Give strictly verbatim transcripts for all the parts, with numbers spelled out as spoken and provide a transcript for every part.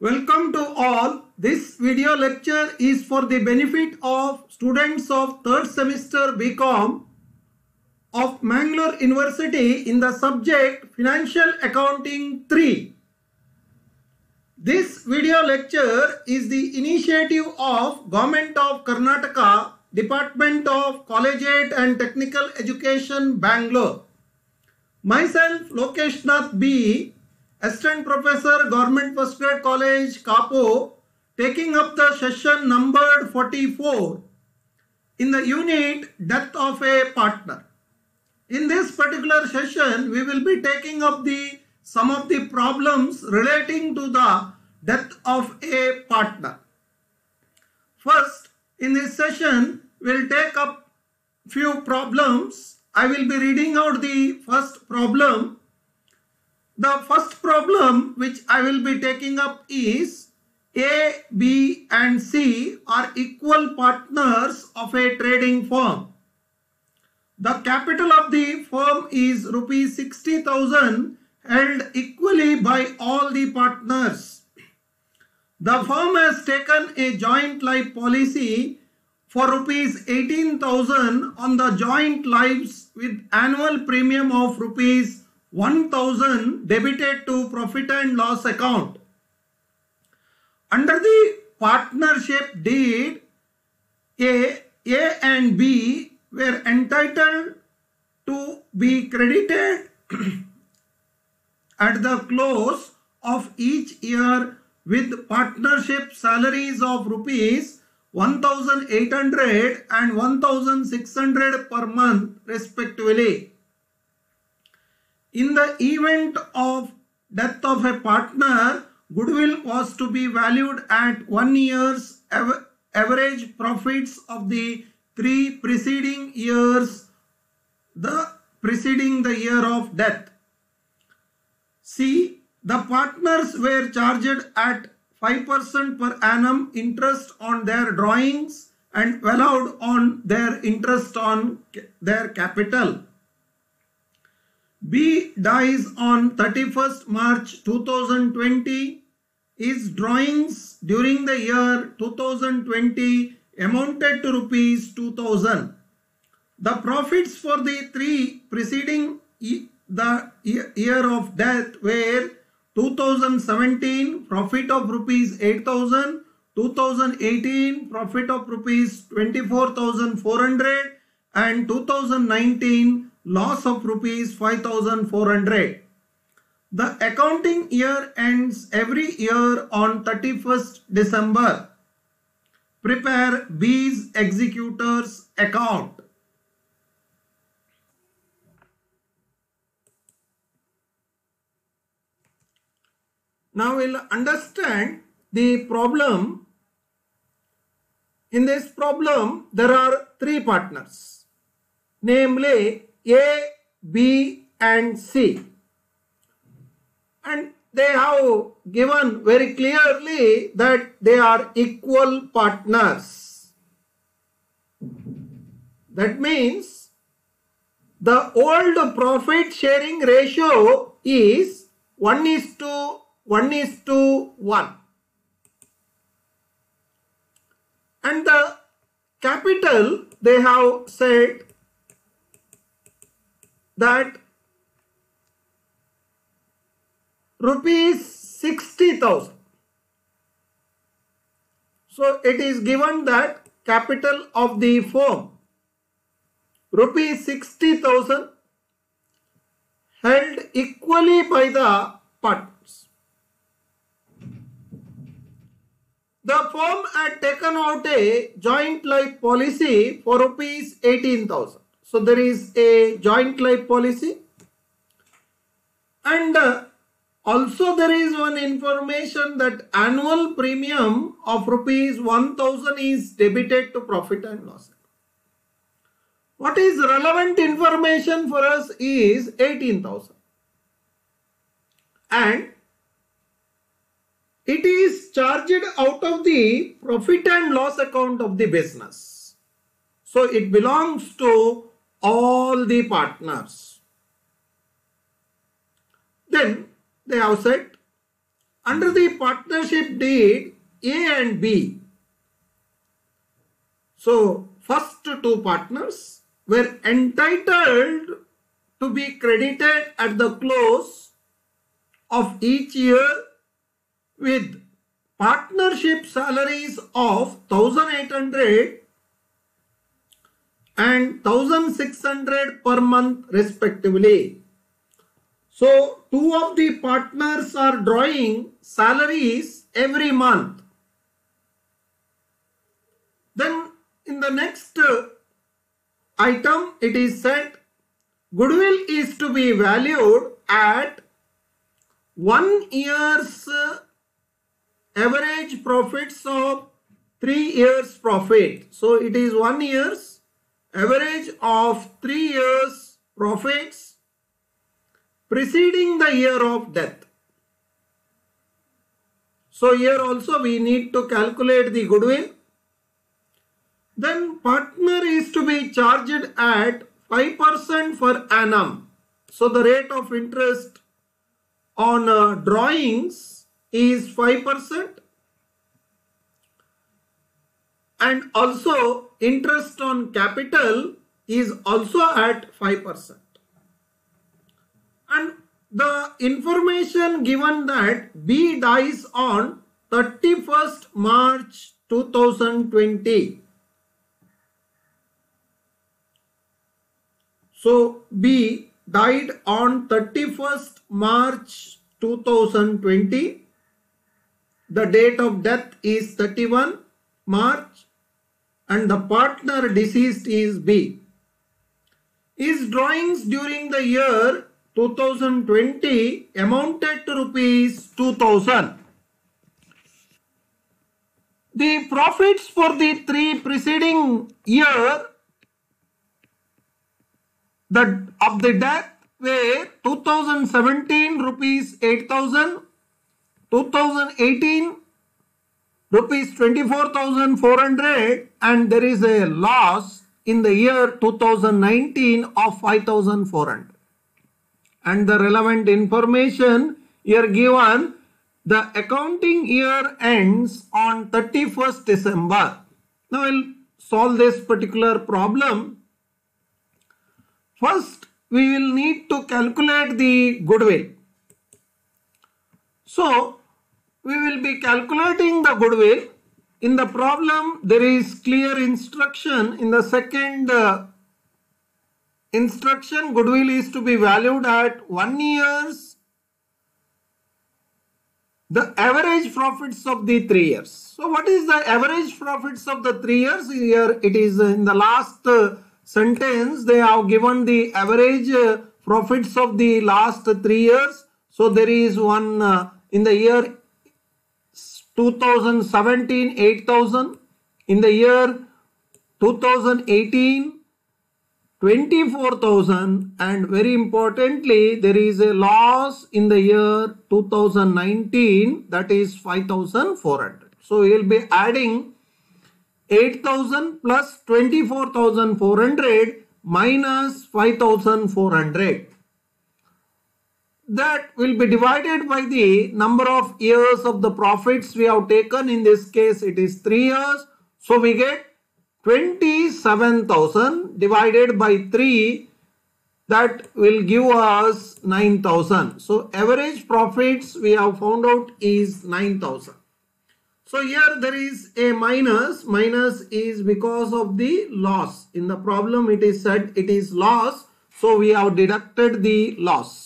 Welcome to all. This video lecture is for the benefit of students of third semester B Com of Mangalore University in the subject Financial Accounting three. This video lecture is the initiative of Government of Karnataka, Department of Collegiate and Technical Education, Bangalore. Myself, Lokesh Nath B, Assistant Professor, Government First Grade College, Kapo, taking up the session numbered forty-four in the unit Death of a Partner. In this particular session, we will be taking up the some of the problems relating to the death of a partner. First, in this session, we will take up few problems. I will be reading out the first problem. The first problem which I will be taking up is A, B and C are equal partners of a trading firm. The capital of the firm is rupees sixty thousand held equally by all the partners. The firm has taken a joint life policy for rupees eighteen thousand on the joint lives with annual premium of rupees one thousand debited to profit and loss account. Under the partnership deed, A, A and B were entitled to be credited at the close of each year with partnership salaries of rupees one thousand eight hundred and one thousand six hundred per month respectively. In the event of death of a partner, goodwill was to be valued at one year's av average profits of the three preceding years, the preceding the year of death. C. The partners were charged at five percent per annum interest on their drawings and allowed on their interest on their capital. B dies on thirty-first March two thousand twenty. His drawings during the year two thousand twenty amounted to rupees two thousand. The profits for the three preceding the year of death were two thousand seventeen profit of rupees eight thousand, two thousand eighteen profit of rupees twenty-four thousand four hundred and two thousand nineteen loss of rupees five thousand four hundred. The accounting year ends every year on thirty-first December. Prepare B's executor's account. Now we'll understand the problem. In this problem, there are three partners, namely A, B and C. And they have given very clearly that they are equal partners. That means the old profit sharing ratio is one is to one is to one. And the capital, they have said that rupees sixty thousand. So it is given that capital of the firm rupees sixty thousand held equally by the partners. The firm had taken out a joint life policy for rupees eighteen thousand. So there is a joint life policy, and uh, also there is one information that annual premium of rupees one thousand is debited to profit and loss. What is relevant information for us is eighteen thousand, and it is charged out of the profit and loss account of the business. So it belongs to all the partners. Then they have said Under the partnership deed, A and B. So, first two partners were entitled to be credited at the close of each year with partnership salaries of one thousand eight hundred and one thousand six hundred per month respectively. So, two of the partners are drawing salaries every month. Then in the next item it is said goodwill is to be valued at one year's average profits of three years profit. So it is one year's average of three years profits preceding the year of death. So here also we need to calculate the goodwill. Then partner is to be charged at five percent per annum. So the rate of interest on uh, drawings is five percent. And also interest on capital is also at five percent. And the information given that B dies on thirty-first March two thousand twenty. So B died on thirty-first March two thousand twenty. The date of death is thirty-first March and the partner deceased is B. His drawings during the year two thousand twenty amounted to rupees two thousand. The profits for the three preceding year the, of the death were two thousand seventeen rupees eight thousand, two thousand eighteen rupees twenty-four thousand four hundred, and there is a loss in the year two thousand nineteen of five thousand four hundred. And the relevant information here given, the accounting year ends on thirty-first December. Now we'll solve this particular problem. First, we will need to calculate the goodwill. So, we will be calculating the goodwill. In the problem, there is clear instruction. In the second uh, instruction, goodwill is to be valued at one year's the average profits of the three years. So, what is the average profits of the three years? Here it is in the last uh, sentence, they have given the average uh, profits of the last three years. So, there is one uh, in the year two thousand seventeen, eight thousand. In the year two thousand eighteen, twenty-four thousand, and very importantly, there is a loss in the year two thousand nineteen, that is five thousand four hundred. So, we will be adding eight thousand plus twenty-four thousand four hundred minus five thousand four hundred. That will be divided by the number of years of the profits we have taken. In this case, it is three years. So, we get twenty-seven thousand divided by three, that will give us nine thousand. So, average profits we have found out is nine thousand. So, here there is a minus. Minus is because of the loss. In the problem it is said it is loss. So, we have deducted the loss.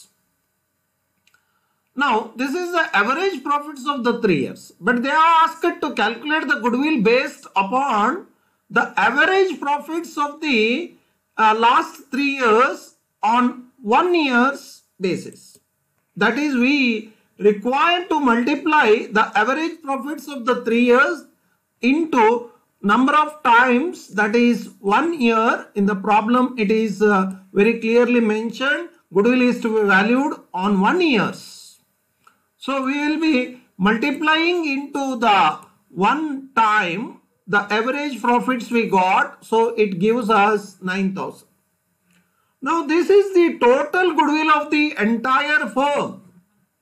Now, this is the average profits of the three years. But they are asked to calculate the goodwill based upon the average profits of the uh, last three years on one year's basis. That is, we require to multiply the average profits of the three years into number of times, that is one year. In the problem it is uh, very clearly mentioned goodwill is to be valued on one year's. So, we will be multiplying into the one time the average profits we got. So, it gives us nine thousand. Now, this is the total goodwill of the entire firm.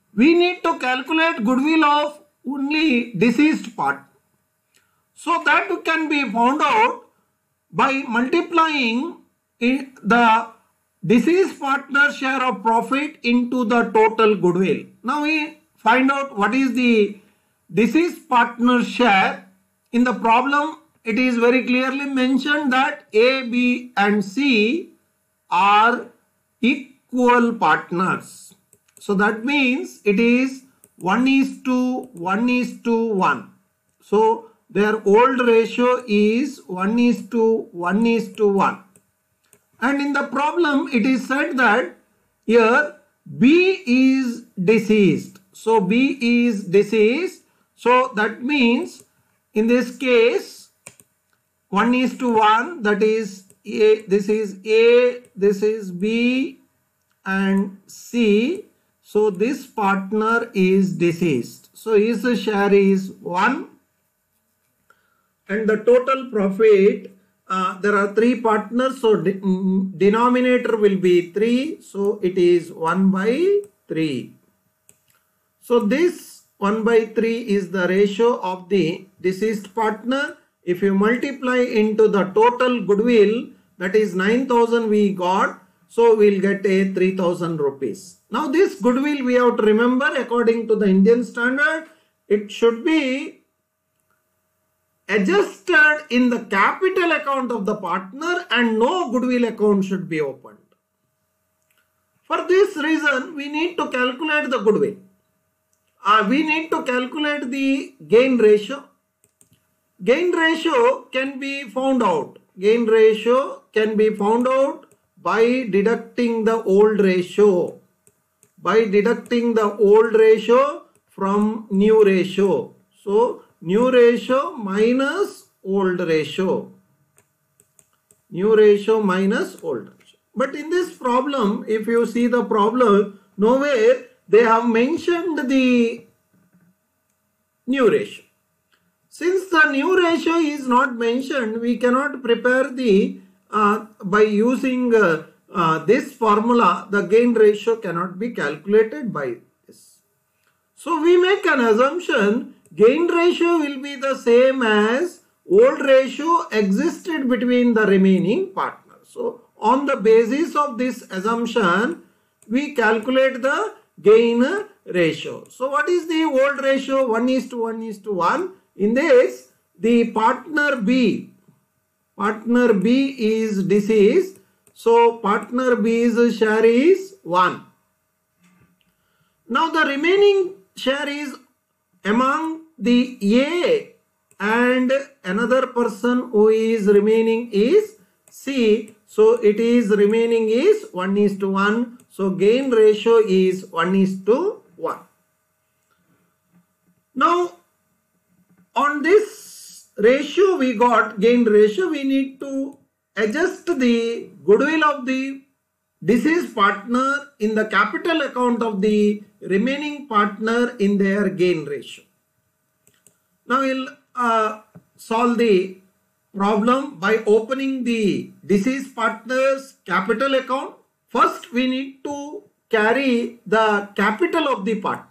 we need to calculate goodwill of only deceased part. So that can be found out by multiplying the deceased partner share of profit into the total goodwill. Now we find out what is the deceased partner share. In the problem, it is very clearly mentioned that A, B and C are equal partners. So that means it is one is to one is to one. So their old ratio is one is to one is to one. And in the problem it is said that here B is deceased. So B is deceased. So that means in this case one is to one, that is A, this is A, this is B and C. So this partner is deceased. So his share is one. And the total profit, uh, there are three partners, so de denominator will be three, so it is one by three. So this one by three is the ratio of the deceased partner. If you multiply into the total goodwill, that is nine thousand we got, so we will get a three thousand rupees. Now this goodwill we have to remember, according to the Indian standard, it should be adjusted in the capital account of the partner and no goodwill account should be opened. For this reason, we need to calculate the goodwill. Uh, we need to calculate the gain ratio. Gain ratio can be found out. Gain ratio can be found out by deducting the old ratio. By deducting the old ratio from new ratio. So, new ratio minus old ratio. New ratio minus old ratio. But in this problem, if you see the problem, nowhere they have mentioned the new ratio. Since the new ratio is not mentioned, we cannot prepare the, uh, by using uh, uh, this formula, the gain ratio cannot be calculated by this. So we make an assumption, gain ratio will be the same as old ratio existed between the remaining partners. So on the basis of this assumption, we calculate the gain ratio. So what is the old ratio? one is to one is to one. In this, the partner B, partner B is deceased. So partner B's share is one. Now the remaining share is among the A and another person who is remaining is C. So it is remaining is one is to one. So gain ratio is one is to one. Now on this ratio we got gain ratio, we need to adjust the goodwill of the deceased partner in the capital account of the remaining partner in their gain ratio. Now we'll uh, solve the problem by opening the deceased partner's capital account. First we need to carry the capital of the partner.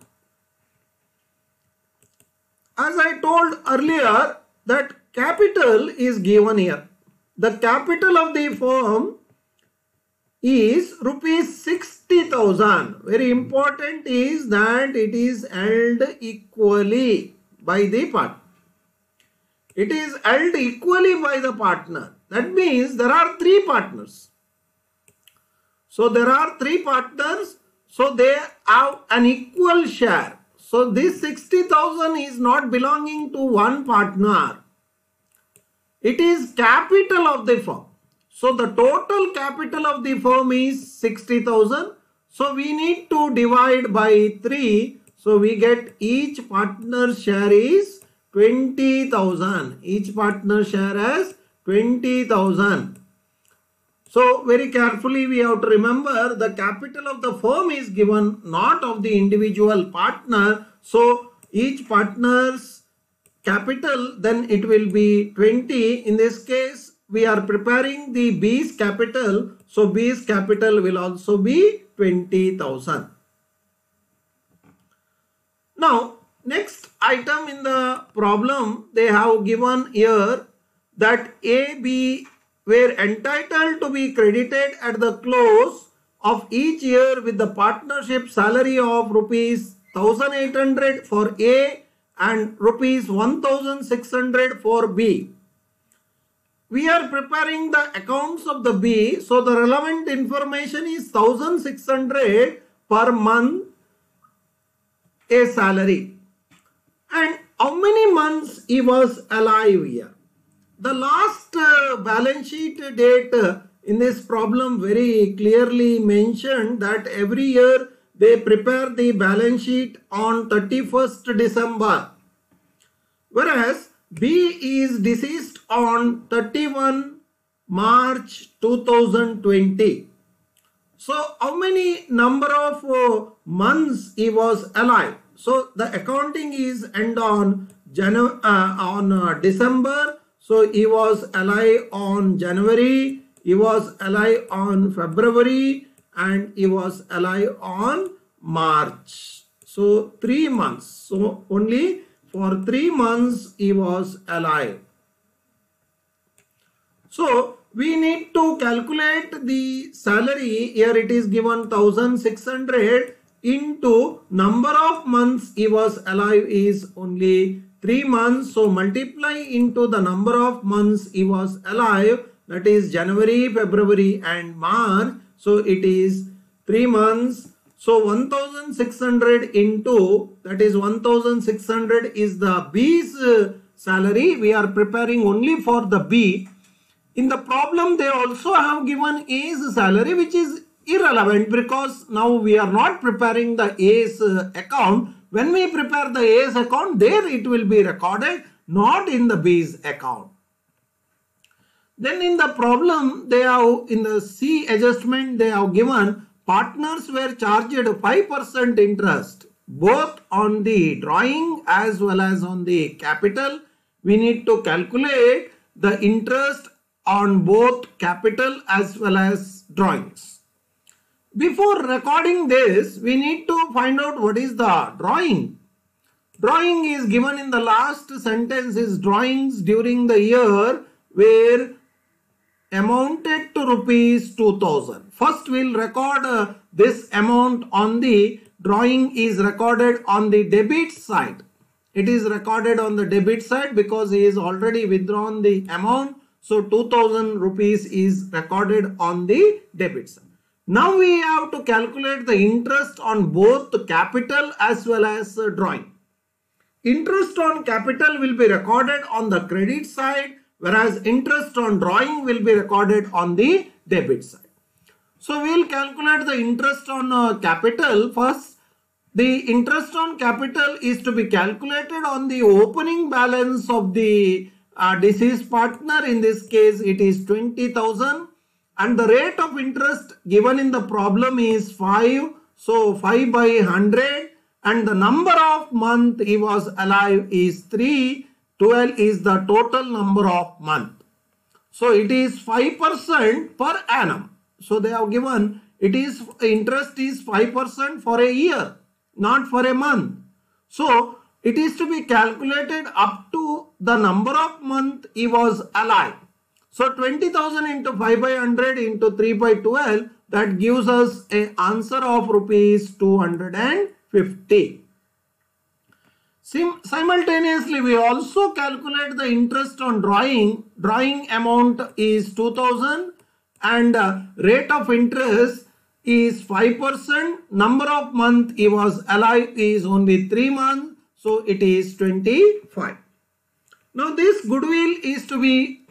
As I told earlier that capital is given here. The capital of the firm is rupees sixty thousand. Very important is that it is held equally by the partner. It is held equally by the partner. That means there are three partners. So there are three partners. So they have an equal share. So this sixty thousand is not belonging to one partner. It is capital of the firm. So the total capital of the firm is sixty thousand. So we need to divide by three. So we get each partner's share is twenty thousand. Each partner share as twenty thousand. So very carefully we have to remember the capital of the firm is given, not of the individual partner. So each partner's capital, then it will be twenty. In this case we are preparing the B's capital. So B's capital will also be twenty thousand. next item in the problem, they have given here that A, B were entitled to be credited at the close of each year with the partnership salary of rupees one thousand eight hundred for A and rupees one thousand six hundred for B. We are preparing the accounts of the B, so the relevant information is one thousand six hundred per month a salary. And how many months he was alive here? The last uh, balance sheet date uh, in this problem very clearly mentioned that every year they prepare the balance sheet on thirty-first December. Whereas B is deceased on thirty-first March two thousand twenty. So how many number of uh, months he was alive? So the accounting is end on Janu uh, on uh, December. So he was alive on January, he was alive on February, and he was alive on March. So three months. So only for three months he was alive. So we need to calculate the salary. Here it is given one thousand six hundred into number of months he was alive is only three months. So multiply into the number of months he was alive, that is January, February and March. So it is three months. So one thousand six hundred into, that is one thousand six hundred is the B's uh, salary. We are preparing only for the B. In the problem they also have given A's salary, which is irrelevant because now we are not preparing the A's uh, account. When we prepare the A's account, there it will be recorded, not in the B's account. Then in the problem, they have in the C adjustment, they have given partners were charged five percent interest both on the drawing as well as on the capital. We need to calculate the interest on both capital as well as drawings. Before recording this, we need to find out what is the drawing. Drawing is given in the last sentence is drawings during the year were amounted to rupees two thousand. First we will record uh, this amount on the drawing is recorded on the debit side. It is recorded on the debit side because he is already withdrawn the amount. So two thousand rupees is recorded on the debit side. Now we have to calculate the interest on both the capital as well as uh, drawing. Interest on capital will be recorded on the credit side, whereas interest on drawing will be recorded on the debit side. So we will calculate the interest on uh, capital. First, the interest on capital is to be calculated on the opening balance of the uh, deceased partner. In this case, it is twenty thousand. And the rate of interest given in the problem is five. So five by one hundred. And the number of month he was alive is three. twelve is the total number of month. So it is five percent per annum. So they have given it is interest is five percent for a year, not for a month. So it is to be calculated up to the number of month he was alive. So twenty thousand into five by one hundred into three by twelve, that gives us an answer of rupees two hundred fifty. Sim simultaneously, we also calculate the interest on drawing. Drawing amount is two thousand and uh, rate of interest is five percent. Number of month he was alive is only three months. So it is twenty-five. Now this goodwill is to be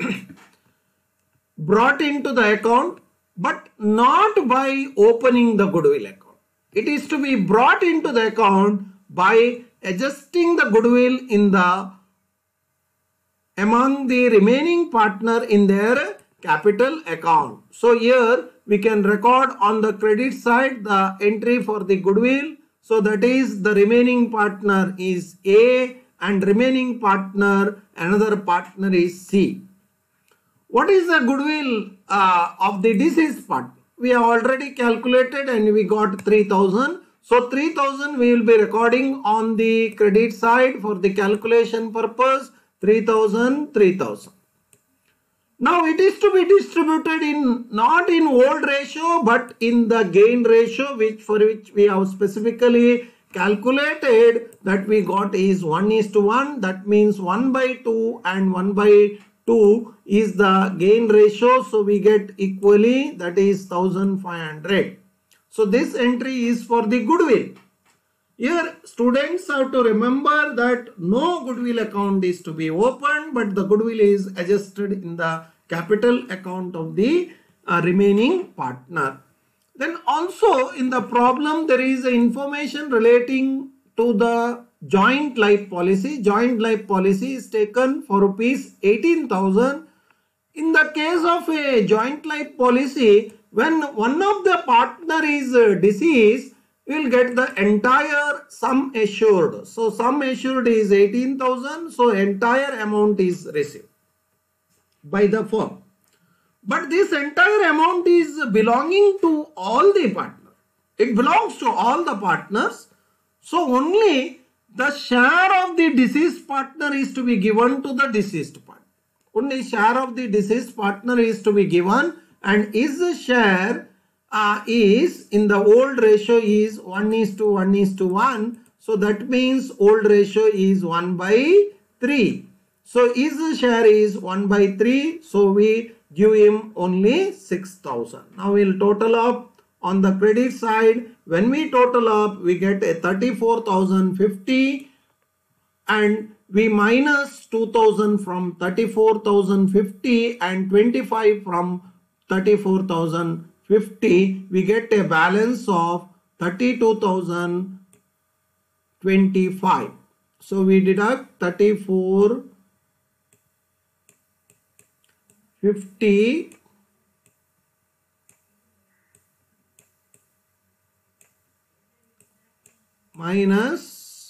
brought into the account, but not by opening the goodwill account. It is to be brought into the account by adjusting the goodwill in the among the remaining partner in their capital account. So here we can record on the credit side the entry for the goodwill. So that is the remaining partner is A and remaining partner, another partner is C. What is the goodwill uh, of the deceased partner? We have already calculated and we got three thousand. So three thousand we will be recording on the credit side for the calculation purpose. three thousand, three thousand. Now it is to be distributed in not in old ratio but in the gain ratio, which for which we have specifically calculated that we got is one is to one. That means one by two and one by two is the gain ratio. So we get equally, that is one thousand five hundred. So this entry is for the goodwill. Here students have to remember that no goodwill account is to be opened, but the goodwill is adjusted in the capital account of the uh, remaining partner. Then also in the problem there is information relating to the joint life policy. Joint life policy is taken for rupees eighteen thousand. In the case of a joint life policy, when one of the partner is uh, deceased, we will get the entire sum assured. So sum assured is eighteen thousand. So entire amount is received by the firm. But this entire amount is belonging to all the partners. It belongs to all the partners. So only the share of the deceased partner is to be given to the deceased partner. Only share of the deceased partner is to be given, and his share Uh, is in the old ratio is one is to one is to one. So that means old ratio is one by three. So his share is one by three. So we give him only six thousand. Now we'll total up on the credit side. When we total up, we get a thirty-four thousand fifty, and we minus two thousand from thirty-four thousand fifty and twenty-five from thirty-four thousand fifty, we get a balance of thirty-two thousand twenty-five. So we deduct thirty-four, fifty, minus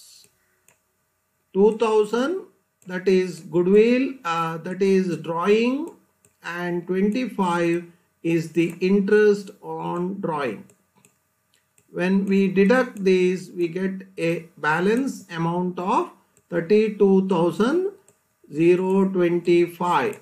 two thousand, that is goodwill, uh, that is drawing, and twenty-five is the interest on drawing. When we deduct these, we get a balance amount of thirty-two thousand twenty-five.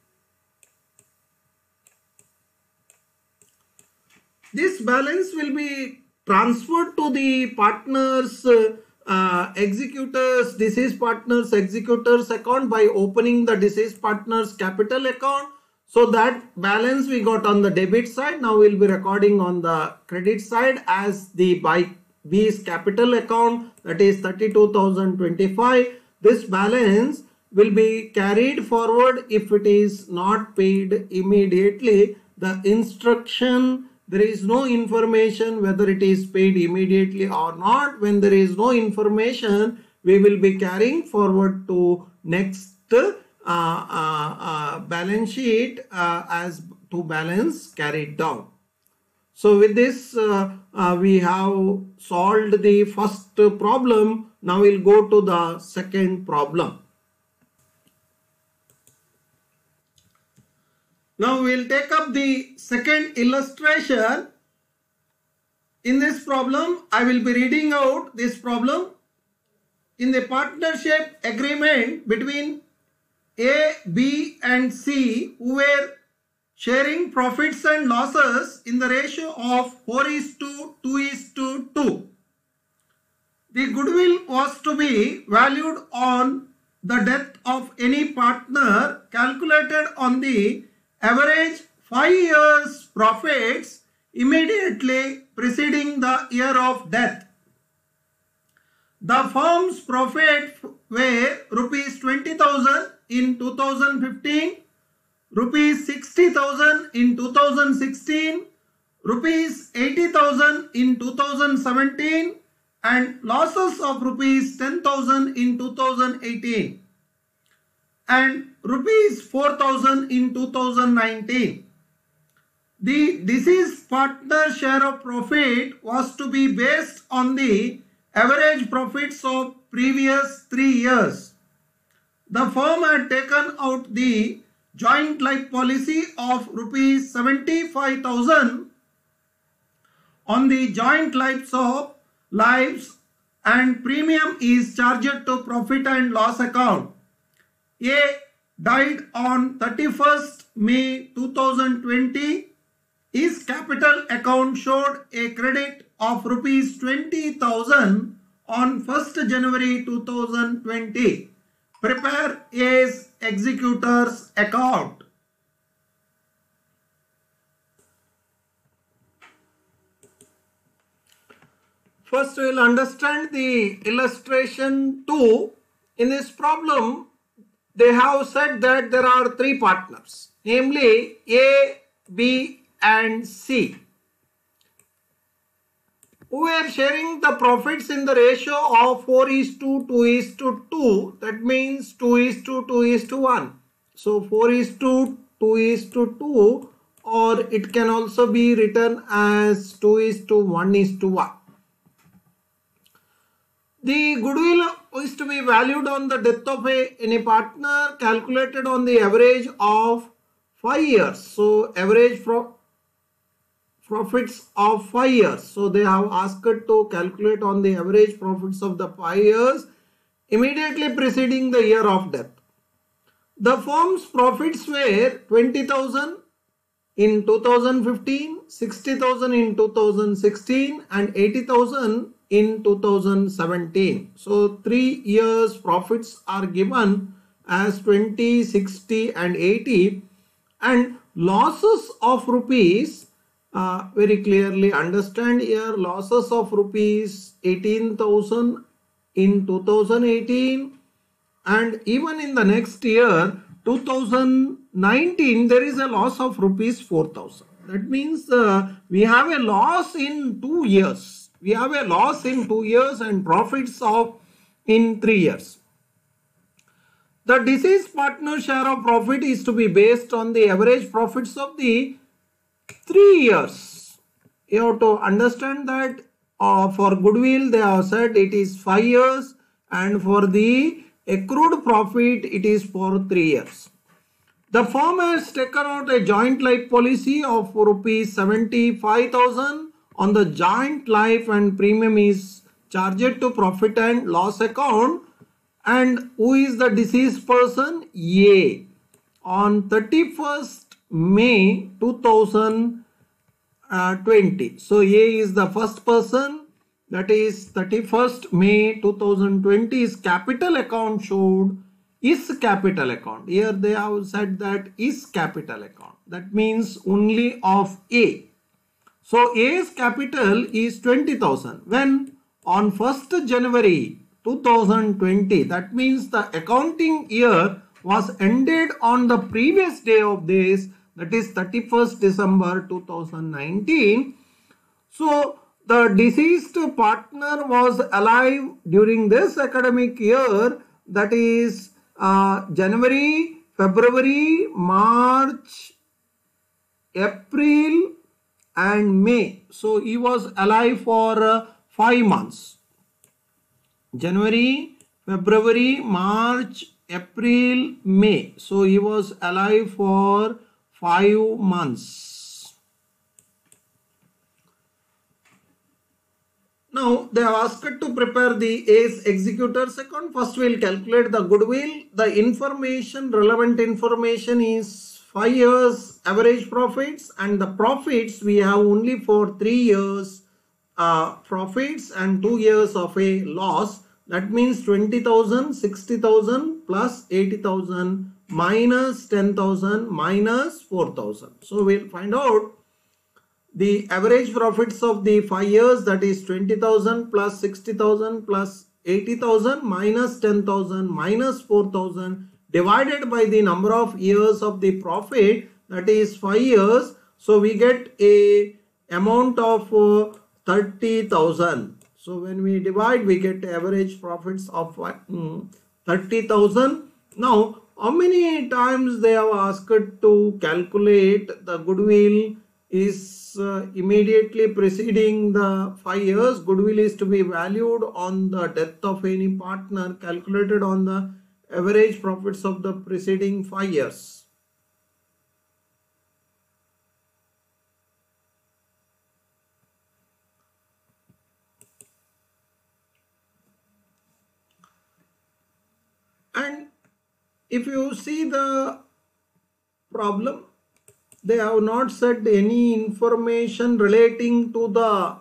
This balance will be transferred to the partners, uh, executors, deceased partners, executors account by opening the deceased partners capital account. So that balance we got on the debit side. Now we'll be recording on the credit side as the by B's capital account, that is thirty-two thousand twenty-five. This balance will be carried forward if it is not paid immediately. The instruction, there is no information whether it is paid immediately or not. When there is no information, we will be carrying forward to next Uh, uh, uh, balance sheet uh, as to balance carried down. So with this uh, uh, we have solved the first problem. Now we'll go to the second problem. Now we'll take up the second illustration. In this problem, I will be reading out this problem. In the partnership agreement between A, B and C, who were sharing profits and losses in the ratio of four is to two is to two. The goodwill was to be valued on the death of any partner, calculated on the average five years profits immediately preceding the year of death. The firm's profit were rupees twenty thousand in two thousand fifteen, rupees sixty thousand in two thousand sixteen, rupees eighty thousand in two thousand seventeen, and losses of rupees ten thousand in two thousand eighteen, and rupees four thousand in two thousand nineteen. The deceased partner share of profit was to be based on the average profits of previous three years. The firm had taken out the joint life policy of rupees seventy-five thousand on the joint lives of lives and premium is charged to profit and loss account. A died on thirty-first May two thousand twenty. His capital account showed a credit of rupees twenty thousand on first January two thousand twenty. Prepare A's executor's account. First we will understand the illustration two. In this problem, they have said that there are three partners, namely A, B and C, who are sharing the profits in the ratio of four is to two is to two. That means two is to two is to one. So four is to two is to two, or it can also be written as two is to one is to one. The goodwill is to be valued on the death of a, any partner, calculated on the average of five years. So average pro profits of five years. So they have asked to calculate on the average profits of the five years immediately preceding the year of death. The firm's profits were twenty thousand in two thousand fifteen, sixty thousand in two thousand sixteen and eighty thousand in two thousand seventeen. So three years profits are given as twenty, sixty and eighty, and losses of rupees uh, very clearly understand here, losses of rupees eighteen thousand in two thousand eighteen, and even in the next year two thousand nineteen there is a loss of rupees four thousand. That means uh, we have a loss in two years. We have a loss in two years and profits of in three years. The deceased partner share of profit is to be based on the average profits of the three years. You have to understand that uh, for goodwill they have said it is five years, and for the accrued profit it is for three years. The firm has taken out a joint life policy of rupees seventy-five thousand on the joint life, and premium is charged to profit and loss account. And who is the deceased person? A. On thirty-first May two thousand twenty. So A is the first person, that is thirty-first May two thousand twenty. His capital account showed is capital account. Here they have said that is capital account. That means only of A. So A's capital is twenty thousand. When on first January two thousand twenty, that means the accounting year was ended on the previous day of this, that is thirty-first December two thousand nineteen. So the deceased partner was alive during this academic year, that is uh, January, February, March, April and May. So he was alive for uh, five months. January, February, March, April, May. So he was alive for five months. Now they are asked to prepare the A's executor's account. First we will calculate the goodwill. The information, relevant information is five years average profits, and the profits we have only for three years uh, profits and two years of a loss. That means twenty thousand, sixty thousand plus eighty thousand minus ten thousand minus four thousand. So we will find out the average profits of the five years, that is twenty thousand plus sixty thousand plus eighty thousand minus ten thousand minus four thousand divided by the number of years of the profit, that is five years. So we get a amount of uh, thirty thousand. So when we divide, we get average profits of um, thirty thousand. Now how many times they have asked to calculate the goodwill is uh, immediately preceding the five years. Goodwill is to be valued on the death of any partner, calculated on the average profits of the preceding five years. if you see the problem, they have not said any information relating to the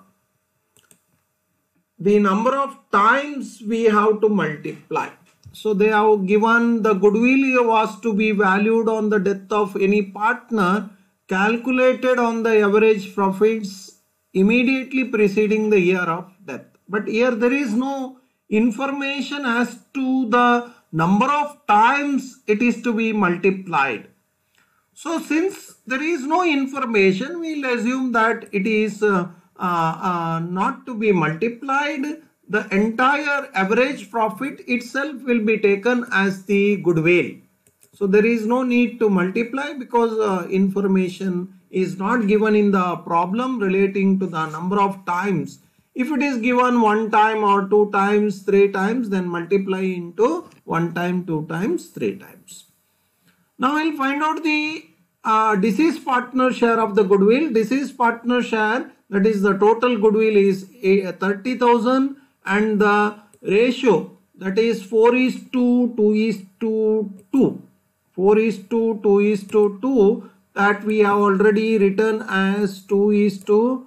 the number of times we have to multiply. So they have given the goodwill was to be valued on the death of any partner, calculated on the average profits immediately preceding the year of death. But here there is no information as to the number of times it is to be multiplied. So since there is no information, we will assume that it is uh, uh, uh, not to be multiplied. The entire average profit itself will be taken as the goodwill. So there is no need to multiply because uh, information is not given in the problem relating to the number of times. If it is given one time or two times, three times, then multiply into one time, two times, three times. Now we'll find out the uh, deceased partner share of the goodwill. Deceased partner share, that is the total goodwill, is thirty thousand, and the ratio, that is four is to two is to two. four is to two is to two, that we have already written as two is to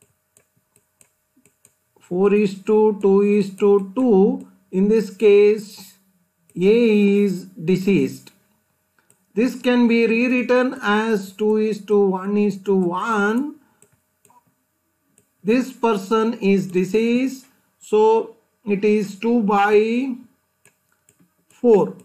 four is to two is to two. In this case, A is deceased. This can be rewritten as two is to one is to one. This person is deceased, so it is two by four.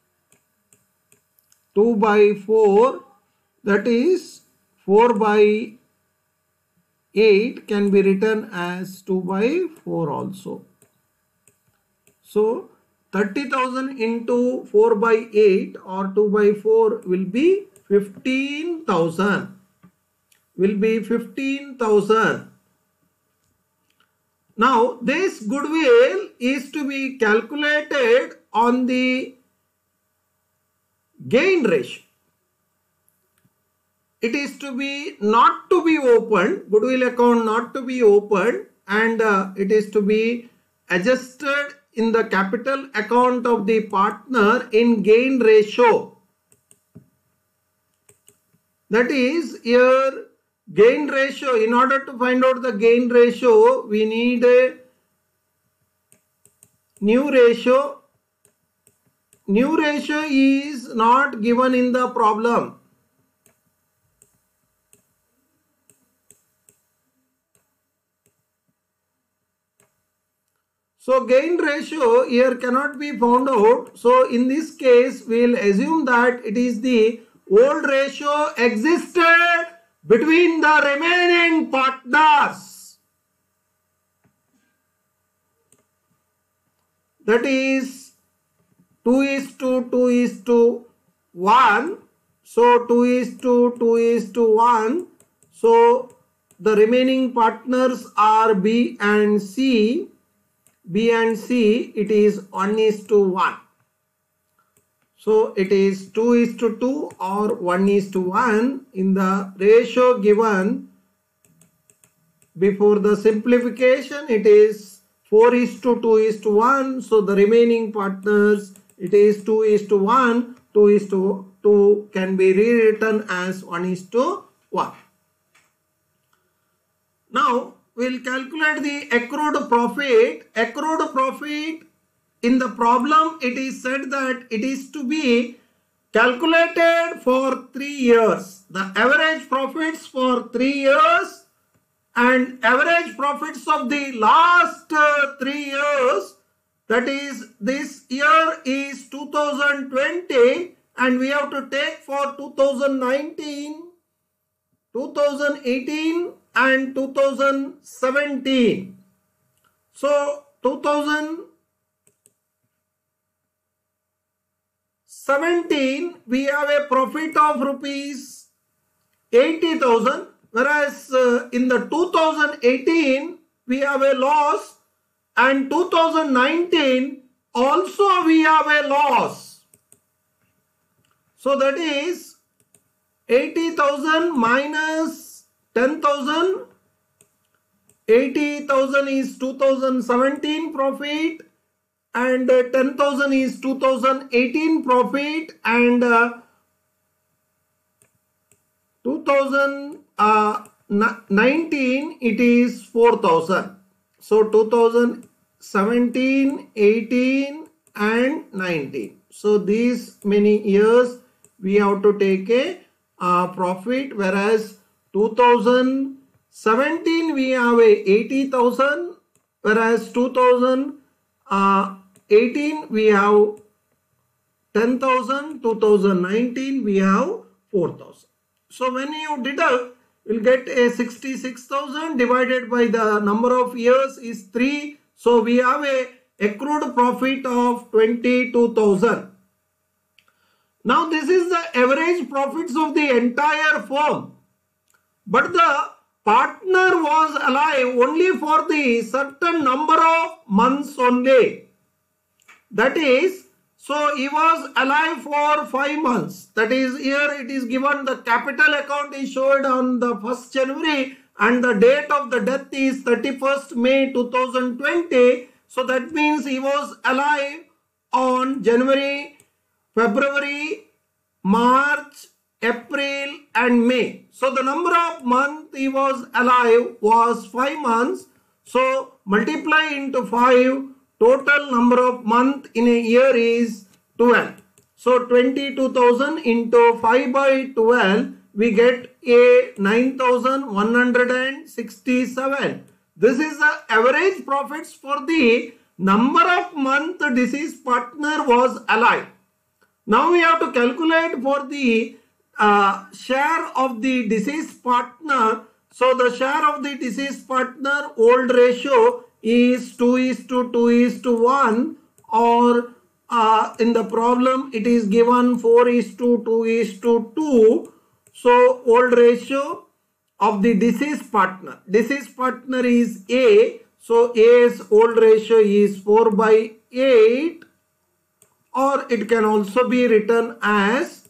two by four, that is four by eight, can be written as two by four also. So thirty thousand into four by eight or two by four will be fifteen thousand. Will be fifteen thousand. Now this goodwill is to be calculated on the gain ratio. It is to be not to be opened, goodwill account not to be opened, and uh, it is to be adjusted in the capital account of the partner in gain ratio. That is, here gain ratio, in order to find out the gain ratio, we need a new ratio. New ratio is not given in the problem. So gain ratio here cannot be found out. So in this case, we will assume that it is the old ratio existed between the remaining partners. That is two is to two is to one. So two is to two is to one. So the remaining partners are B and C. B and C, it is one is to one. So it is two is to two or one is to one in the ratio given before the simplification. It is four is to two is to one. So the remaining partners, it is two is to one. two is to two can be rewritten as one is to one. Now we'll calculate the accrued profit. Accrued profit, in the problem it is said that it is to be calculated for three years. The average profits for three years and average profits of the last uh, three years. That is, this year is two thousand twenty and we have to take for two thousand nineteen, two thousand eighteen and two thousand seventeen. So two thousand seventeen we have a profit of rupees eighty thousand, whereas uh, in the two thousand eighteen we have a loss, and two thousand nineteen also we have a loss. So that is eighty thousand minus ten thousand. eighty thousand is two thousand seventeen profit and uh, ten thousand is two thousand eighteen profit, and uh, two thousand nineteen it is four thousand. So two thousand seventeen, eighteen and nineteen. So these many years we have to take a uh, profit, whereas two thousand seventeen we have a eighty thousand, whereas two thousand eighteen we have ten thousand, two thousand nineteen we have four thousand. So when you deduct, you will get a sixty-six thousand divided by the number of years is three. So we have a accrued profit of twenty-two thousand. Now this is the average profits of the entire firm. But the partner was alive only for the certain number of months only. That is, so he was alive for five months. That is, here it is given the capital account is showed on the first January and the date of the death is thirty-first May two thousand twenty. So that means he was alive on January, February, March, April and May. So the number of months he was alive was five months. So multiply into five, total number of months in a year is twelve. So twenty-two thousand into five by twelve, we get a nine thousand one hundred sixty-seven. This is the average profits for the number of months deceased partner was alive. Now we have to calculate for the uh, share of the deceased partner. So the share of the deceased partner old ratio is two is to two is to one, or uh, in the problem it is given four is to two is to two. So old ratio of the deceased partner. Deceased partner is A. So A's old ratio is four by eight, or it can also be written as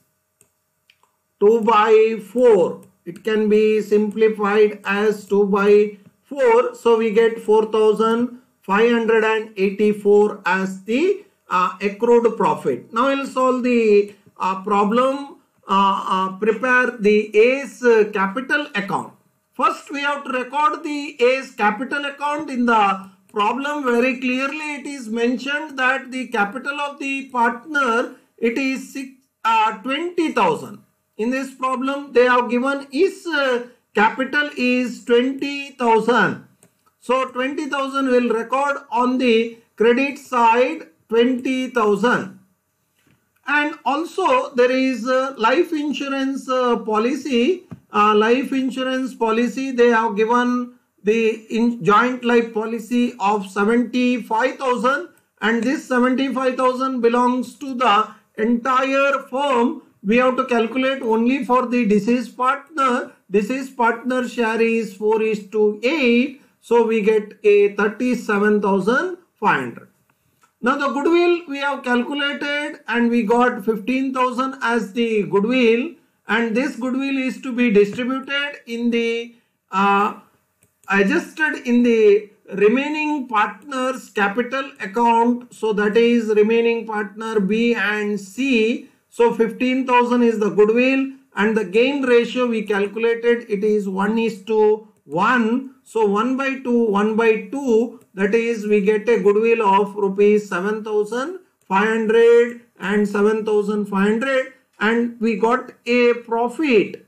two by four. It can be simplified as two by four. So we get four thousand five hundred eighty-four as the uh, accrued profit. Now we will solve the uh, problem. Uh, uh, prepare the A's uh, capital account. First we have to record the A's capital account. In the problem very clearly it is mentioned that the capital of the partner it is six, uh, twenty thousand. In this problem they have given his uh, capital is twenty thousand. So twenty thousand will record on the credit side twenty thousand. And also there is a life insurance uh, policy. Uh, life insurance policy, they have given the in joint life policy of seventy-five thousand, and this seventy-five thousand belongs to the entire firm. We have to calculate only for the deceased partner. Deceased partner share is four is to eight. So we get a thirty-seven thousand five hundred. Now the goodwill we have calculated and we got fifteen thousand as the goodwill, and this goodwill is to be distributed in the uh, adjusted in the remaining partners capital account. So that is remaining partner B and C. So fifteen thousand is the goodwill, and the gain ratio we calculated it is one is to one. So one by two, one by two, that is we get a goodwill of rupees seven thousand five hundred and seven thousand five hundred, and we got a profit.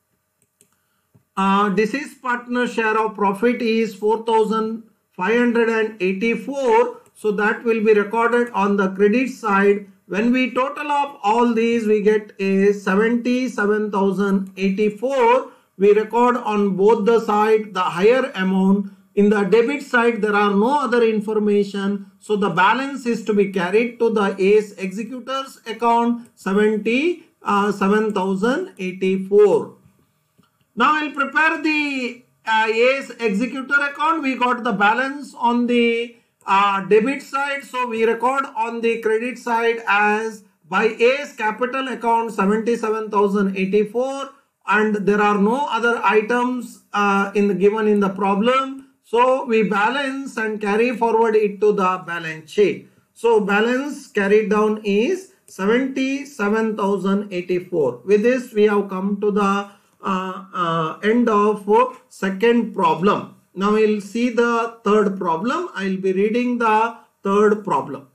Uh, deceased partner share of profit is four thousand five hundred eighty-four. So that will be recorded on the credit side. When we total up all these, we get a seventy-seven thousand eighty-four. We record on both the side the higher amount. In the debit side, there are no other information. So the balance is to be carried to the A's executors account, seventy-seven thousand eighty-four. Now I'll prepare the uh, A's executor account. We got the balance on the uh, debit side. So we record on the credit side as by A's capital account seventy-seven thousand eighty-four, and there are no other items uh, in the, given in the problem. So we balance and carry forward it to the balance sheet. So balance carried down is seventy-seven thousand eighty-four. With this we have come to the uh, uh, end of uh, second problem. Now we will see the third problem. I will be reading the third problem.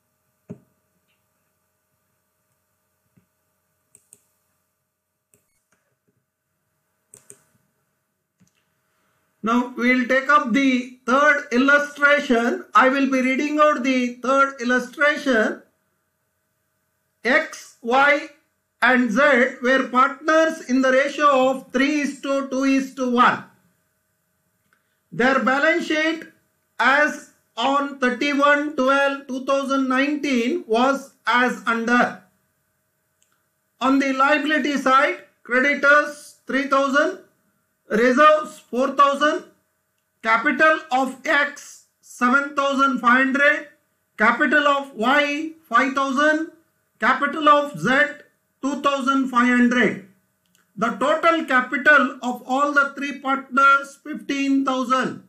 Now we will take up the third illustration. I will be reading out the third illustration. X, Y and Z were partners in the ratio of three is to two is to one. Their balance sheet as on thirty-one twelve two thousand nineteen was as under. On the liability side, creditors three thousand, reserves four thousand, capital of X seven thousand five hundred, capital of Y five thousand, capital of Z two thousand five hundred. The total capital of all the three partners fifteen thousand.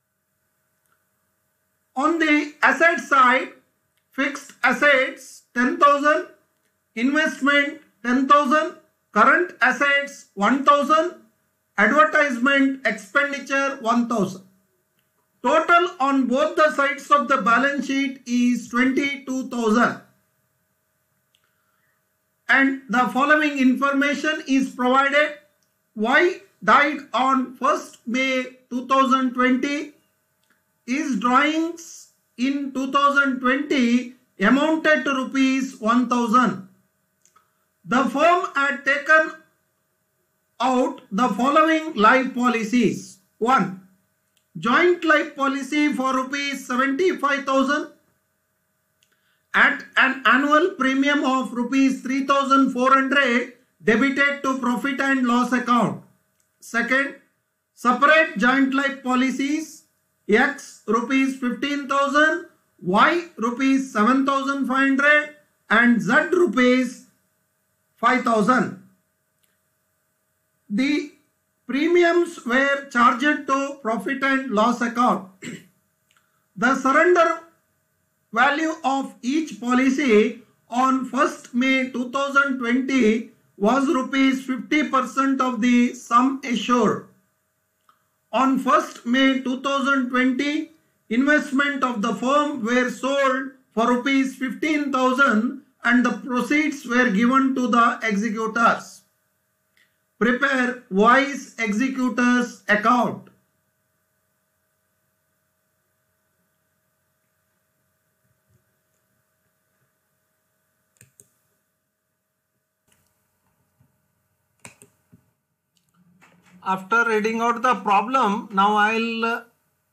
On the asset side, fixed assets ten thousand, investment ten thousand, current assets one thousand, advertisement expenditure one thousand. Total on both the sides of the balance sheet is twenty-two thousand. And the following information is provided. Y died on first May two thousand twenty. His drawings in two thousand twenty amounted to rupees one thousand. The firm had taken out the following life policies. one. Joint life policy for rupees seventy-five thousand at an annual premium of rupees three thousand four hundred debited to profit and loss account. Second, separate joint life policies. X rupees fifteen thousand, Y rupees seven thousand five hundred and Z rupees five thousand. The premiums were charged to profit and loss account. The surrender value of each policy on first May two thousand twenty was rupees fifty percent of the sum assured. On first May two thousand twenty, investment of the firm were sold for rupees fifteen thousand and the proceeds were given to the executors. Prepare Y's executors account. After reading out the problem, now I'll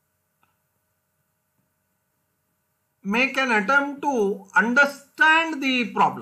make an attempt to understand the problem.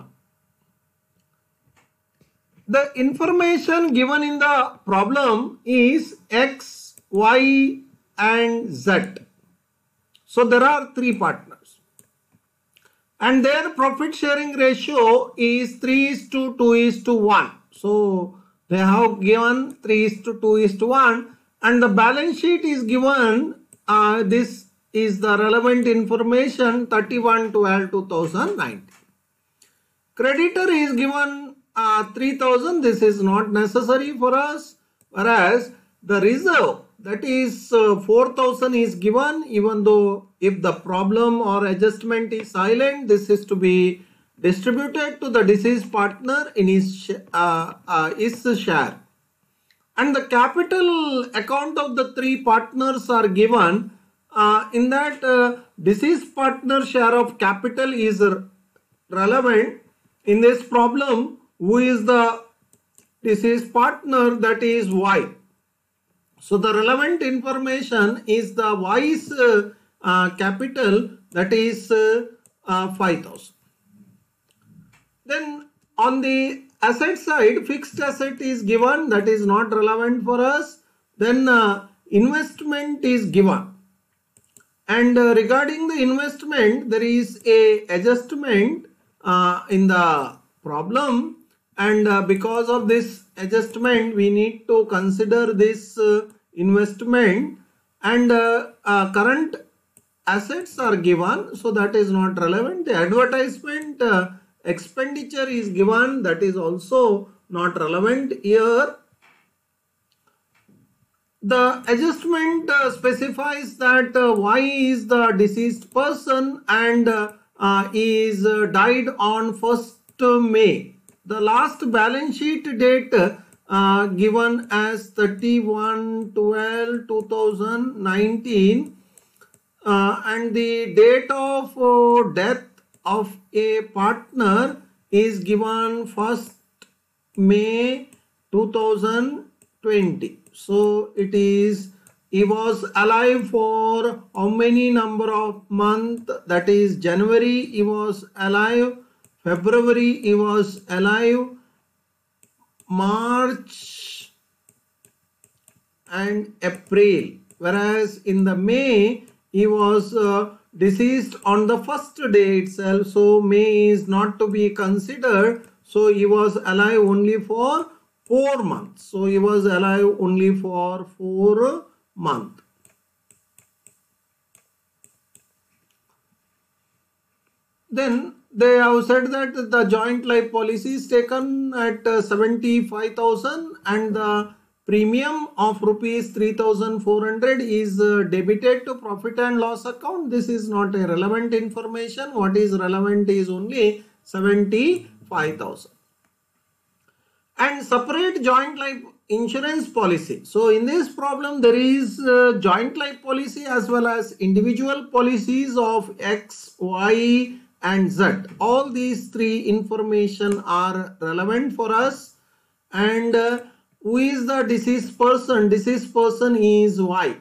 The information given in the problem is X, Y and Z. So there are three partners and their profit sharing ratio is three is to two is to one. So they have given three is to two is to one and the balance sheet is given, uh, this is the relevant information thirty-one twelve two thousand nineteen. Creditor is given uh, three thousand, this is not necessary for us, whereas the reserve, that is uh, four thousand is given, even though if the problem or adjustment is silent, this is to be distributed to the deceased partner in his, uh, uh, his share. And the capital account of the three partners are given. Uh, in that uh, deceased partner share of capital is relevant. In this problem, who is the deceased partner? That is Y. So the relevant information is the Y's uh, uh, capital, that is uh, uh, five thousand. Then on the asset side, fixed asset is given, that is not relevant for us. Then uh, investment is given. And uh, regarding the investment, there is a adjustment uh, in the problem, and uh, because of this adjustment we need to consider this uh, investment, and uh, uh, current assets are given, so that is not relevant. The advertisement uh, expenditure is given, that is also not relevant here. The adjustment uh, specifies that uh, Y is the deceased person and uh, uh, is uh, died on first May. The last balance sheet date uh, given as thirty-one twelve two thousand nineteen uh, and the date of uh, death of a partner is given first May two thousand twenty. So it is, he was alive for how many number of month? That is January he was alive, February he was alive, March and April. Whereas in the May he was uh, deceased on the first day itself. So May is not to be considered. So he was alive only for four months. So he was alive only for four months. Then they have said that the joint life policy is taken at uh, seventy-five thousand and the premium of rupees three thousand four hundred is uh, debited to profit and loss account. This is not a relevant information. What is relevant is only seventy-five thousand. And separate joint life insurance policy. So in this problem there is uh, joint life policy as well as individual policies of X, Y and Z. All these three information are relevant for us. And uh, who is the deceased person? Deceased person is Y.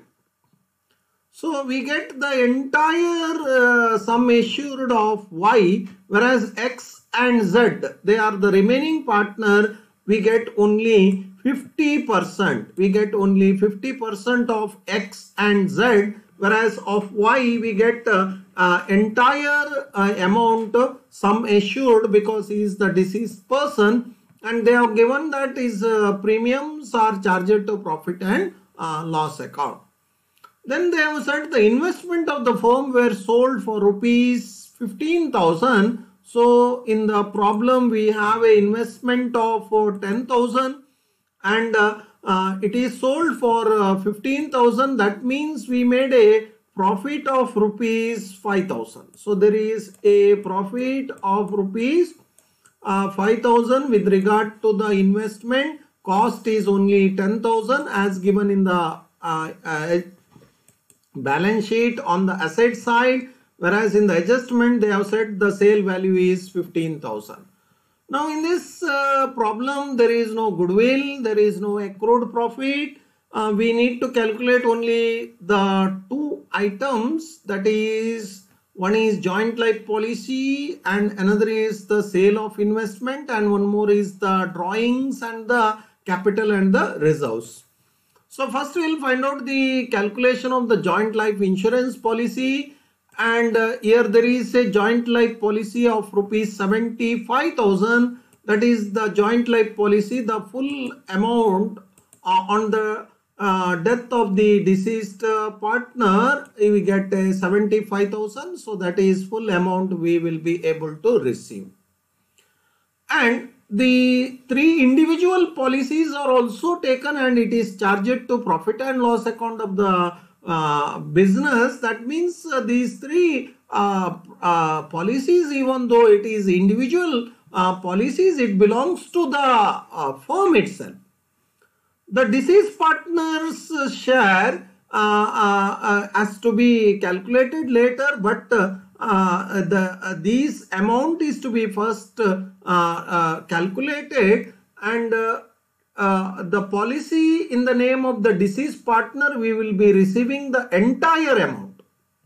So we get the entire uh, sum assured of Y, whereas X and Z, they are the remaining partner. We get only fifty percent. We get only fifty percent of X and Z, whereas of Y we get uh, uh, entire uh, amount uh, sum assured because he is the deceased person, and they have given that his uh, premiums are charged to profit and uh, loss account. Then they have said the investment of the firm were sold for rupees fifteen thousand. So in the problem we have a investment of uh, ten thousand and uh, uh, it is sold for uh, fifteen thousand. That means we made a profit of rupees five thousand. So there is a profit of rupees uh, five thousand with regard to the investment. Cost is only ten thousand as given in the uh, uh, balance sheet on the asset side. Whereas in the adjustment they have said the sale value is fifteen thousand. Now in this uh, problem there is no goodwill, there is no accrued profit. Uh, we need to calculate only the two items, that is one is joint life policy and another is the sale of investment, and one more is the drawings and the capital and the reserves. So first we will find out the calculation of the joint life insurance policy. And uh, here there is a joint life policy of rupees seventy-five thousand. That is the joint life policy. The full amount uh, on the uh, death of the deceased uh, partner, we get uh, seventy-five thousand. So that is full amount we will be able to receive. And the three individual policies are also taken and it is charged to profit and loss account of the Uh, business. That means uh, these three uh, uh, policies, even though it is individual uh, policies, it belongs to the uh, firm itself. The deceased partner's uh, share uh, uh, uh, has to be calculated later, but uh, uh, the uh, these amount is to be first uh, uh, calculated, and uh, Uh, the policy in the name of the deceased partner, we will be receiving the entire amount.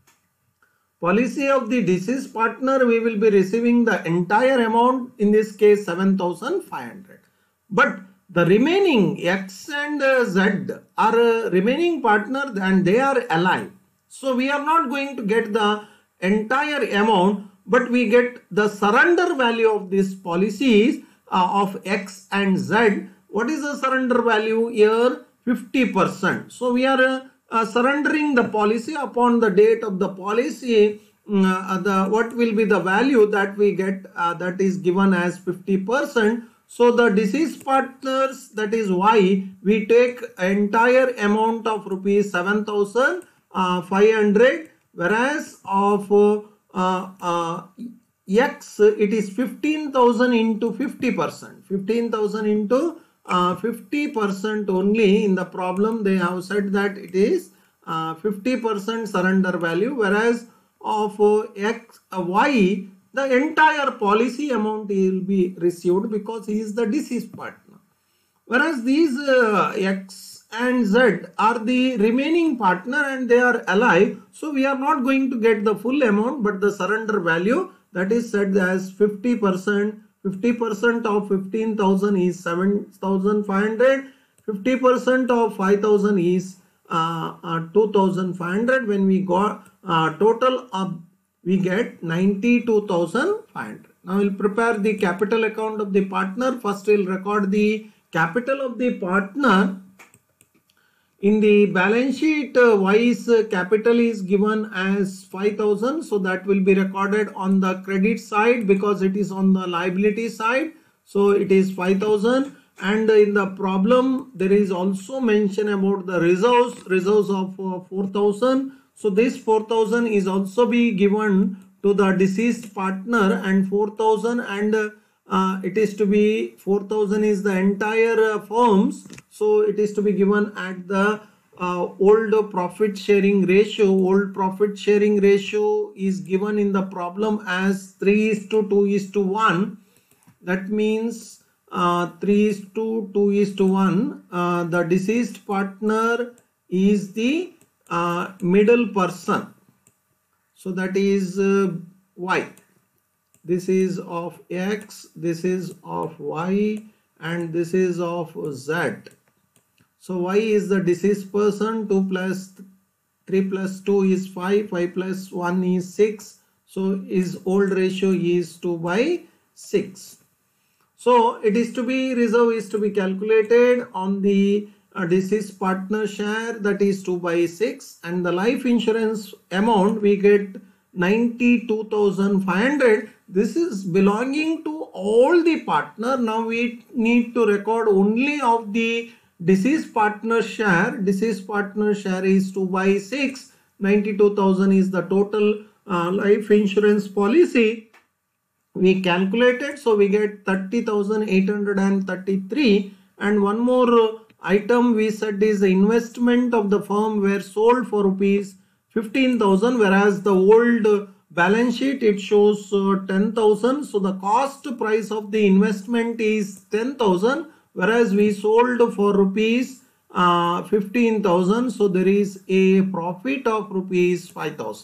Policy of the deceased partner, we will be receiving the entire amount, in this case seven thousand five hundred. But the remaining X and uh, Z are uh, remaining partner and they are alive. So we are not going to get the entire amount, but we get the surrender value of these policies uh, of X and Z. What is the surrender value here? fifty percent. So we are uh, uh, surrendering the policy upon the date of the policy, uh, the what will be the value that we get, uh, that is given as fifty percent. So the deceased partners, that is Y, we take entire amount of rupees seven thousand five hundred, whereas of uh, uh, X, it is fifteen thousand into fifty percent. fifteen thousand into uh, fifty percent only. In the problem they have said that it is uh, fifty percent surrender value, whereas of uh, X, uh, Y, the entire policy amount will be received because he is the deceased partner. Whereas these uh, X and Z are the remaining partner and they are alive. So we are not going to get the full amount, but the surrender value, that is said as fifty percent. fifty percent of fifteen thousand is seven thousand five hundred. fifty percent of five thousand is uh, uh, two thousand five hundred. When we got uh, total of, we get ninety-two thousand five hundred. Now we'll prepare the capital account of the partner. First we'll record the capital of the partner. In the balance sheet, uh, Y's uh, capital is given as five thousand. So that will be recorded on the credit side because it is on the liability side. So it is five thousand. And in the problem, there is also mention about the reserves, reserves of uh, four thousand. So this four thousand is also be given to the deceased partner, and four thousand, and uh, uh, it is to be four thousand is the entire uh, firms. So it is to be given at the uh, old profit sharing ratio. Old profit sharing ratio is given in the problem as three is to two is to one. That means uh, three is to two is to one. Uh, the deceased partner is the uh, middle person. So that is uh, Y. This is of X, this is of Y, and this is of Z. So Y is the deceased person. two plus three plus two is five. five plus one is six. So his old ratio is two by six. So it is to be, reserve is to be calculated on the uh, deceased partner share, that is two by six, and the life insurance amount we get ninety-two thousand five hundred. This is belonging to all the partner. Now we need to record only of the deceased partner share. Deceased partner share is two by six. ninety-two thousand is the total uh, life insurance policy we calculated. So we get thirty thousand eight hundred thirty-three. And one more item we said is the investment of the firm were sold for rupees fifteen thousand, whereas the old balance sheet it shows uh, ten thousand. So the cost price of the investment is ten thousand, whereas we sold for rupees uh, fifteen thousand. So there is a profit of rupees five thousand.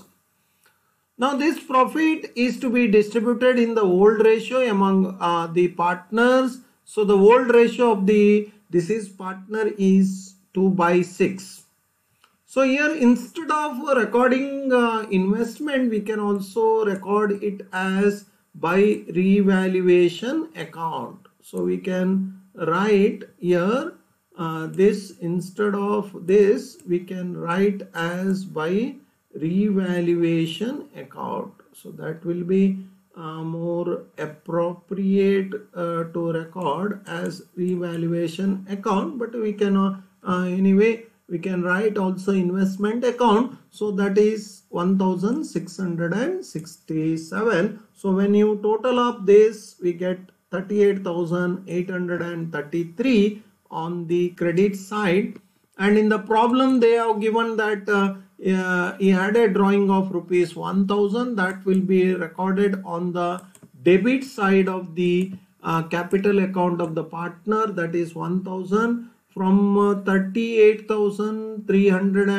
Now this profit is to be distributed in the old ratio among uh, the partners. So the old ratio of the deceased partner is two by six. So here instead of recording uh, investment, we can also record it as by revaluation account. So we can write here uh, this, instead of this we can write as by revaluation account. So that will be uh, more appropriate uh, to record as revaluation account, but we can uh, uh, anyway we can write also investment account. So that is one thousand six hundred sixty-seven. So when you total up this, we get thirty-eight thousand eight hundred thirty-three on the credit side. And in the problem they have given that uh, uh, he had a drawing of rupees one thousand, that will be recorded on the debit side of the uh, capital account of the partner, that is one thousand. From uh, thirty-eight thousand three hundred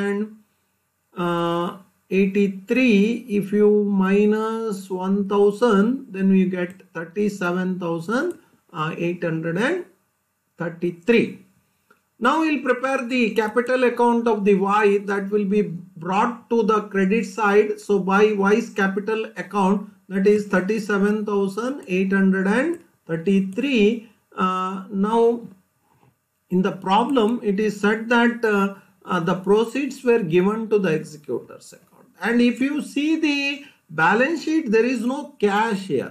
eighty-three, if you minus one thousand, then we get thirty-seven thousand eight hundred thirty-three. Now we'll prepare the capital account of the Y, that will be brought to the credit side. So by Y's capital account, that is thirty-seven thousand eight hundred thirty-three. Uh, now in the problem it is said that uh, uh, the proceeds were given to the executor's account. And if you see the balance sheet, there is no cash here.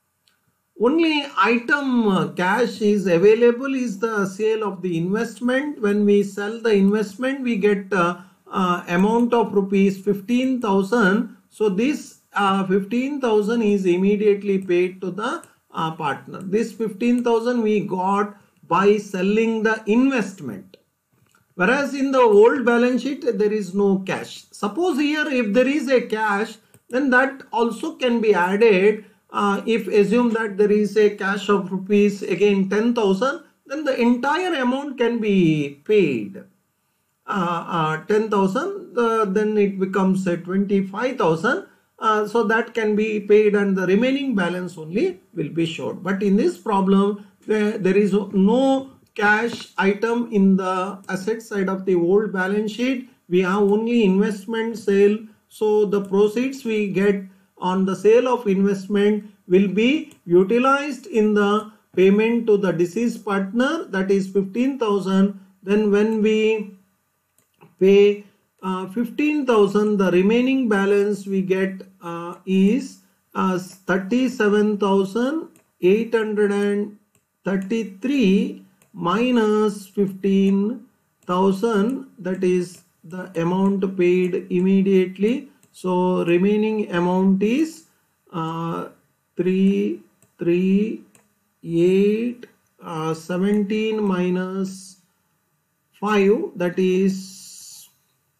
Only item uh, cash is available is the sale of the investment. When we sell the investment, we get uh, uh, amount of rupees fifteen thousand. So this uh, fifteen thousand is immediately paid to the uh, partner. This fifteen thousand we got by selling the investment. Whereas in the old balance sheet, there is no cash. Suppose here if there is a cash, then that also can be added. Uh, if assume that there is a cash of rupees again ten thousand, then the entire amount can be paid. Uh, uh, ten thousand, uh, then it becomes uh, twenty-five thousand. Uh, so that can be paid and the remaining balance only will be showed. But in this problem, there, there is no cash item in the asset side of the old balance sheet. We have only investment sale. So the proceeds we get on the sale of investment will be utilized in the payment to the deceased partner, that is fifteen thousand. Then when we pay uh, fifteen thousand, the remaining balance we get uh, is uh, thirty-seven thousand eight hundred thirty-three minus fifteen thousand, that is the amount paid immediately. So remaining amount is uh, three, three, eight, uh, seventeen minus five, that is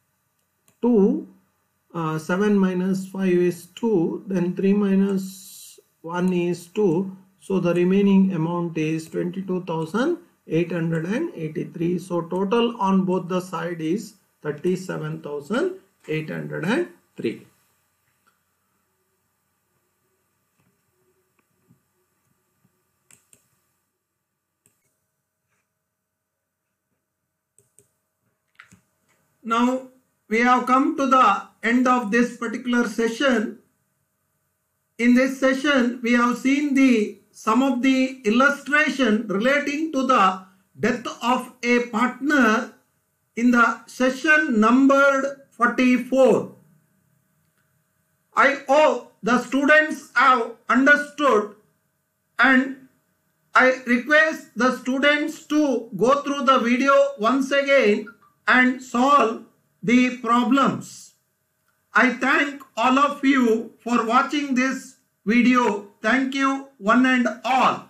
two, uh, seven minus five is two, then three minus one is two. So the remaining amount is twenty-two thousand eight hundred eighty-three. So total on both the side is thirty-seven thousand eight hundred three. Now we have come to the end of this particular session. In this session, we have seen the some of the illustration relating to the death of a partner in the session numbered forty-four. I hope the students have understood, and I request the students to go through the video once again and solve the problems. I thank all of you for watching this video. Thank you one and all.